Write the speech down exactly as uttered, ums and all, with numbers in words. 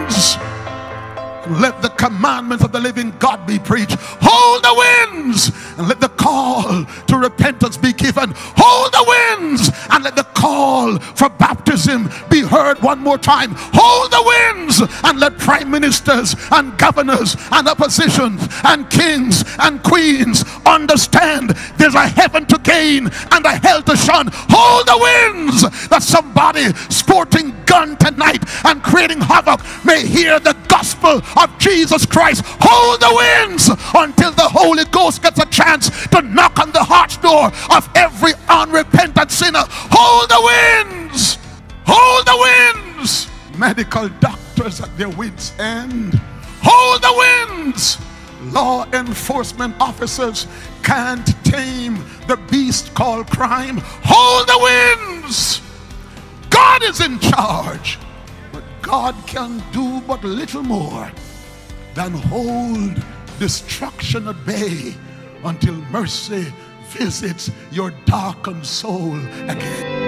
winds. Let the commandments of the living God be preached. Hold the winds, and let the call to repentance be given. Hold the winds, and let the call for baptism be heard one more time. Hold the winds, and let prime ministers and governors and oppositions and kings and queens understand there's a heaven to gain and a hell to shun. Hold the winds, that somebody sporting gun tonight and creating havoc may hear the gospel of Jesus Christ. Hold the winds until the Holy Ghost gets a chance to knock on the heart's door of every unrepentant sinner. Hold the winds. Hold the winds. Medical doctors at their wits' end. Hold the winds. Law enforcement officers can't tame the beast called crime. Hold the winds. God is in charge, but God can do but little more than hold destruction at bay until mercy visits your darkened soul again.